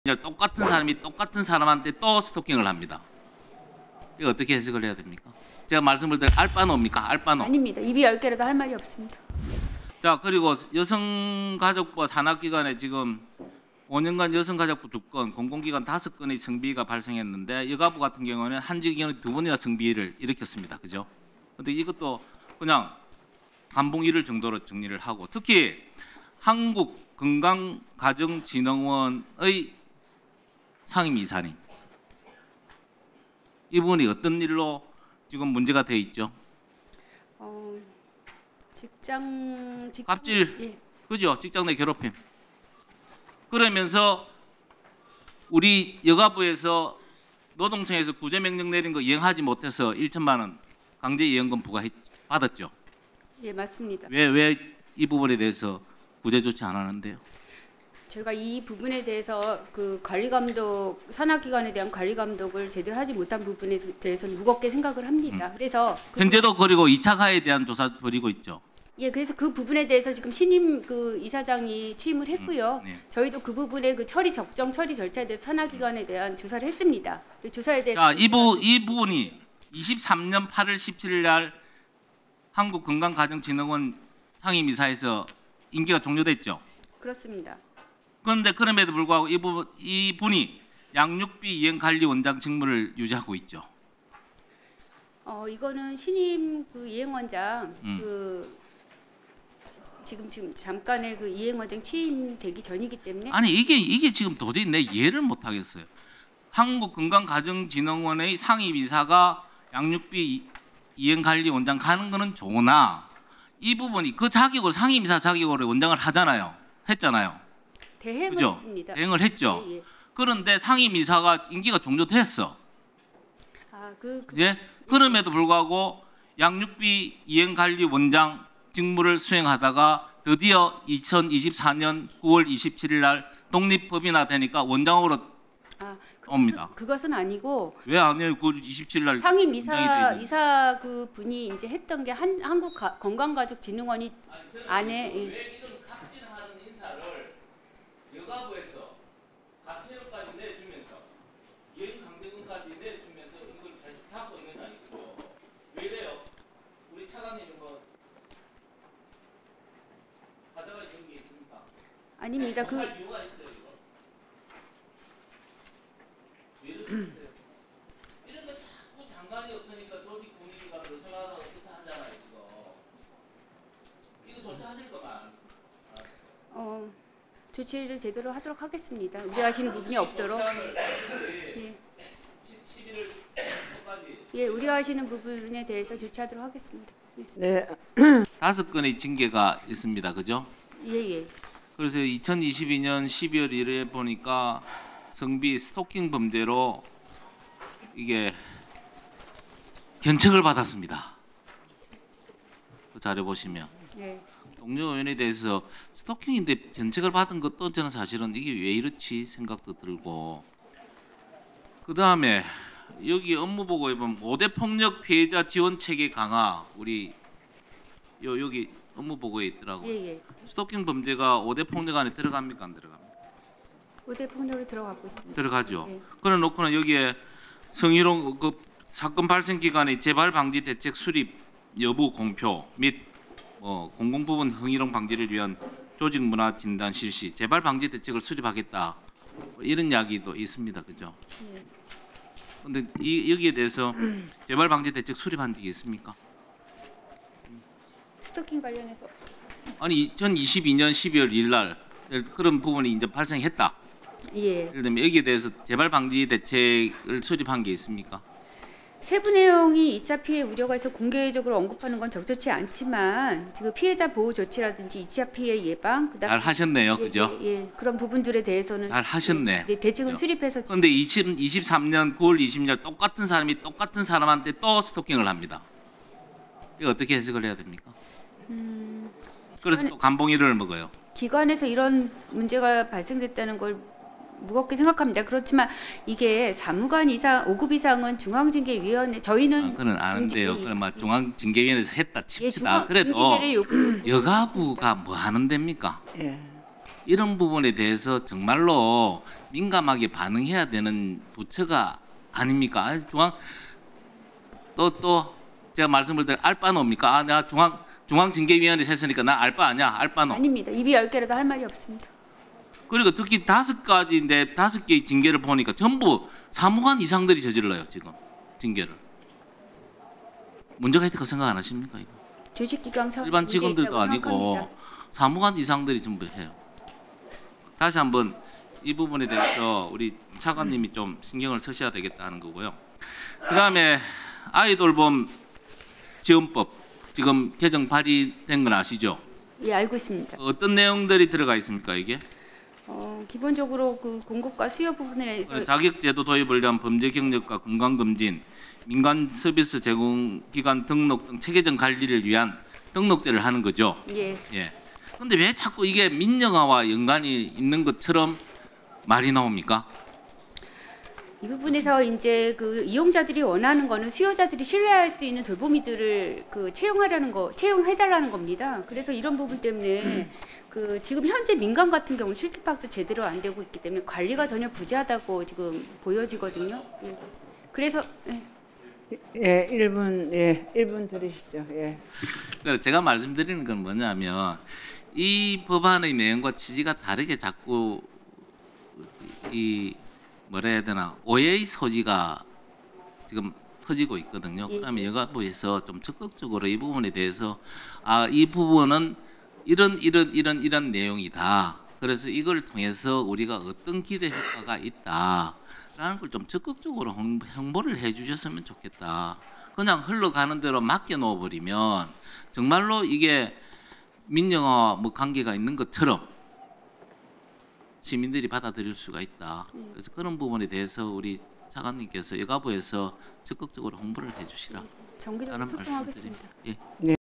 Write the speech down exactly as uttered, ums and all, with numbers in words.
이제 똑같은 사람이 똑같은 사람한테 또 스토킹을 합니다. 이거 어떻게 해석을 해야 됩니까? 제가 말씀을 드린 알바노입니까? 알바노. 아닙니다. 입이 열 개라도 할 말이 없습니다. 자, 그리고 여성가족부 산하기관에 지금 오 년간 여성가족부 두 건, 공공기관 다섯 건의 성비위가 발생했는데 여가부 같은 경우는 한 직원이 두 번이나 성비위를 일으켰습니다. 그죠? 근데 이것도 그냥 감봉 일을 정도로 정리를 하고, 특히 한국건강가정진흥원의 상임이사님, 이분이 어떤 일로 지금 문제가 돼 있죠? 어, 직장 직... 갑질, 예. 그죠? 직장 내 괴롭힘. 그러면서 우리 여가부에서 노동청에서 구제명령 내린 거 이행하지 못해서 천만 원 강제이행금 부과 받았죠? 예, 맞습니다. 왜, 왜 이 부분에 대해서 구제 조치 안 하는데요? 저희가 이 부분에 대해서 그 관리 감독, 산하기관에 대한 관리 감독을 제대로 하지 못한 부분에 대해서는 무겁게 생각을 합니다. 음. 그래서 그 현재도 그리고 이 차 가해에 대한 조사 벌이고 있죠. 예, 그래서 그 부분에 대해서 지금 신임 그 이사장이 취임을 했고요. 음, 네. 저희도 그 부분에 그 처리 적정 처리 절차에 대해서 산하기관에 대한 조사를 했습니다. 그 조사에 대해 자, 이, 부, 이 부분이 이십삼 년 팔월 십칠일 날 한국건강가정진흥원 상임이사에서 임기가 종료됐죠. 그렇습니다. 그런데 그럼에도 불구하고 이 부분, 이 분이 양육비 이행관리원장 직무를 유지하고 있죠. 어, 이거는 신임 그 이행원장 음. 그 지금 지금 잠깐의 그 이행원장 취임되기 전이기 때문에 아니 이게 이게 지금 도저히 내 이해를 못 하겠어요. 한국건강가정진흥원의 상임이사가 양육비 이행관리원장 가는 거는 좋으나 이 부분이 그 자격을 상임이사 자격으로 원장을 하잖아요. 했잖아요. 대행을 그죠? 했습니다. 대행을 했죠. 예, 예. 그런데 상임이사가 임기가 종료됐어. 아, 그, 그 예? 그럼에도 불구하고 양육비 이행관리원장 직무를 수행하다가 드디어 이천이십사 년 구월 이십칠일 날 독립법인화되니까 원장으로 아, 그것은, 옵니다. 그것은 아니고 왜 안 해요? 구월 이십칠일 날 상임 원장이 이사 되지. 이사 그 분이 이제 했던 게 한, 한국 가, 건강가족진흥원이 안에 예. 왜 이런 갑질하는 인사를 여가부에서 가태료까지 내주면서 이행 강제금까지 내주면서 이걸 계속 잡고 있느냐 이거죠. 왜 이래요? 우리 차관님이 뭐 가져가 있는 게 있습니까? 아닙니다. 그 할 이유가 있어요 이거. 왜 이러세요? 이런 거 자꾸 장관이 없으니까 조직 분위기가 느슨하다 어떻게 하잖아요 이거. 이거 조치하실 거만. 어, 조치를 제대로 하도록 하겠습니다. 우려하시는 부분이 없도록. 예. 예, 우려하시는 부분에 대해서 조치하도록 하겠습니다. 예, 네, 다섯 건의 징계가 있습니다. 그죠? 예. 예. 그래서 이천이십이 년 십이월 일일에 보니까 성비 스토킹 범죄로 이게 견책을 받았습니다. 그 자료 보시면 예. 동료 의원에 대해서 스토킹인데 견책을 받은 것도 저는 사실은 이게 왜 이렇지 생각도 들고, 그 다음에 여기 업무보고에 보면 오 대 폭력 피해자 지원 체계 강화, 우리 요 여기 업무보고에 있더라고요. 예, 예. 스토킹 범죄가 오 대 폭력 안에 들어갑니까 안 들어갑니까? 우대 폭력에 들어가고 있습니다. 들어가죠. 예. 그래 놓고는 여기에 성희롱 그 사건 발생 기간의 재발 방지 대책 수립 여부 공표 및 어, 공공부문 성희롱 방지를 위한 조직 문화 진단 실시, 재발 방지 대책을 수립하겠다, 뭐 이런 이야기도 있습니다. 그죠? 예. 근데 이, 여기에 대해서 재발 방지 대책 수립한 게 있습니까? 스토킹 관련해서 아니 이천이십이 년 십이월 일일 날 그런 부분이 이제 발생했다. 예. 예를 들면 여기에 대해서 재발 방지 대책을 수립한 게 있습니까? 세부 내용이 이 차 피해 우려가 있어 공개적으로 언급하는 건 적절치 않지만 지금 피해자 보호 조치라든지 이 차 피해 예방, 그다음 잘 하셨네요. 예, 그죠? 예, 예. 그런 부분들에 대해서는 잘 하셨네. 네, 대책을 그죠? 수립해서 그런데 이천이십삼 년 구월 이십일 일 똑같은 사람이 똑같은 사람한테 또 스토킹을 합니다. 이거 어떻게 해석을 해야 됩니까? 음, 그래서 또 감봉일을 먹어요. 기관에서 이런 문제가 발생됐다는 걸 무겁게 생각합니다. 그렇지만 이게 사무관 이상 오 급 이상은 중앙징계위원회 저희는 아, 그는 아는데요. 중징- 그럼 막 중앙징계위원회에서 했다 예, 칩시다. 중앙- 그래도 중징계를 요구- 여가부가 뭐 하는 데입니까? 예. 이런 부분에 대해서 정말로 민감하게 반응해야 되는 부처가 아닙니까? 아니, 중앙 또 또 제가 말씀을 드린 알바노입니까? 아, 내가 중앙 중앙징계위원회 했으니까 나 알바 아니야? 알바노. 아닙니다. 입이 열 개라도 할 말이 없습니다. 그리고 특히 다섯 가지인데 다섯 개의 징계를 보니까 전부 사무관 이상들이 저질러요 지금 징계를. 문제가 있다고 생각 안 하십니까 이거? 조직기강상 일반 문제 직원들도 있다고 아니고 생각합니다. 사무관 사무관 이상들이 전부 해요. 다시 한번 이 부분에 대해서 우리 차관님이 좀 신경을 쓰셔야 되겠다는 거고요. 그다음에 아이돌봄 지원법 지금 개정 발의된 건 아시죠? 예, 알고 있습니다. 어떤 내용들이 들어가 있습니까 이게? 어, 기본적으로 그 공급과 수요 부분에 대해서 자격제도 도입을 위한 범죄 경력과 건강 검진, 민간 서비스 제공 기관 등록 등 체계적 관리를 위한 등록제를 하는 거죠. 예, 예. 근데 왜 자꾸 이게 민영화와 연관이 있는 것처럼 말이 나옵니까? 이 부분에서 이제 그 이용자들이 원하는 거는 수요자들이 신뢰할 수 있는 돌보미들을 그 채용하려는 거, 채용해달라는 겁니다. 그래서 이런 부분 때문에 그 지금 현재 민간 같은 경우 실태 파악도 제대로 안 되고 있기 때문에 관리가 전혀 부재하다고 지금 보여지거든요. 예. 그래서 예. 예, 일 분, 예, 일 분 들으시죠. 예. 그래서 제가 말씀드리는 건 뭐냐면 이 법안의 내용과 취지가 다르게 자꾸 이 뭐라 해야 되나 오해의 소지가 지금 퍼지고 있거든요. 예. 그러면 여가부에서 좀 적극적으로 이 부분에 대해서 아, 이 부분은 이런 이런 이런 이런 내용이다. 그래서 이걸 통해서 우리가 어떤 기대 효과가 있다라는 걸 좀 적극적으로 홍- 홍보를 해주셨으면 좋겠다. 그냥 흘러가는 대로 맡겨 놓아버리면 정말로 이게 민영화와 뭐 관계가 있는 것처럼 시민들이 받아들일 수가 있다. 그래서 그런 부분에 대해서 우리 차관님께서 여가부에서 적극적으로 홍보를 해주시라. 정기적으로 라는 소통하겠습니다. 말씀드립니다. 예.